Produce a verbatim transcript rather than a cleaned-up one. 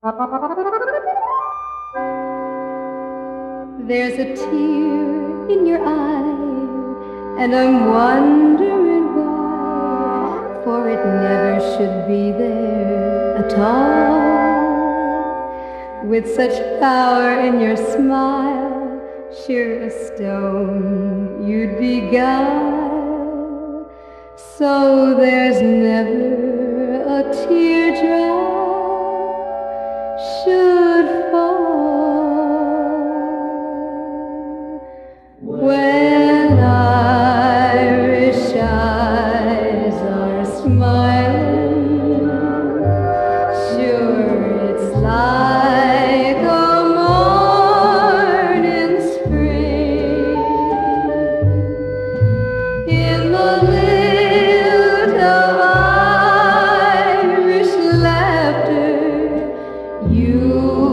There's a tear in your eye, and I'm wondering why, for it never should be there at all. With such power in your smile, sure a stone you'd beguile. So there's never a teardrop should fall. When Irish eyes are smiling, sure it's like a morning spring. In the lilt of Irish laughter, you